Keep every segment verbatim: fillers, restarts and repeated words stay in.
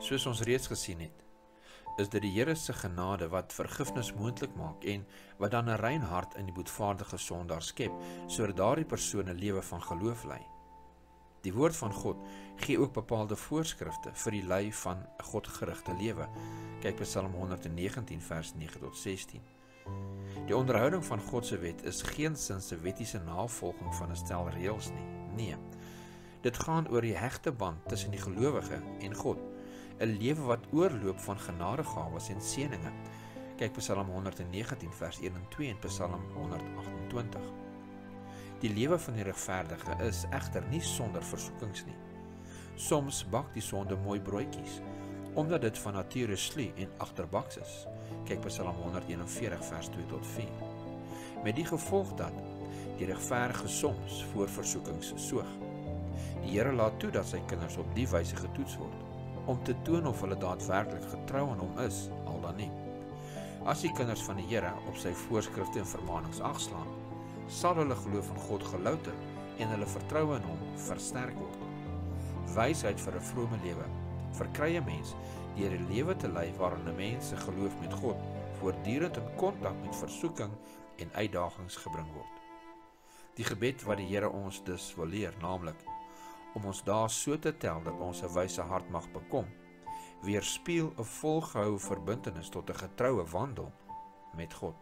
Soos ons reeds gesien het, is dit die Here se genade wat vergifnis moontlik maak en wat dan 'n rein hart in die boetvaardige sondaar skep, sodat daardie persoon 'n lewe van geloof lei. Die woord van God gee ook bepaalde voorskrifte vir die lei van 'n godgerigte lewe. Kyk Psalm honderdnegentien vers nege tot sestien. Die onderhouding van God se wet is geensins 'n wettiese navolging van 'n stel reëls nie. Nee. Dit gaan oor die hegte band tussen die gelowige en God, 'n lewe wat oorloop van genadegawes en seëninge. Kyk Psalm honderdnegentien vers een en twee en Psalm honderdagtentwintig. Die lewe van die regverdige is egter nie sonder versoekings nie. Soms bak die sonde mooi broodjies, omdat dit van nature sluw en agterbaks is. Kyk Psalm honderdeenenveertig vers twee tot vier. Met die gevolg dat die regverdige soms voor versoekings soog. Die Here laat toe dat sy kinders op die wyse getoets word, om te toon of hulle daadwerklik getrou aan hom is, al dan nie. As die kinders van die Here op sy voorskrifte en vermaanings agslaan, sal hulle geloof in God gelouter en hulle vertroue in hom versterk word. Wysheid vir 'n vrome lewe verkry 'n mens deur 'n lewe te lei waarin 'n mens se geloof met God voortdurend in kontak met versoeking en uitdagings gebring word. Die gebed wat die Here ons dus wil leer, naamlik om ons dae so te tel dat ons 'n wyse hart mag bekom, weerspieël 'n volgehoue verbintenis tot 'n getroue wandel met God.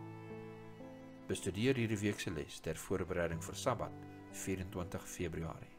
Bestudeer hierdie week se les ter voorbereiding vir Sabbat, vyf-en-twintig Februarie.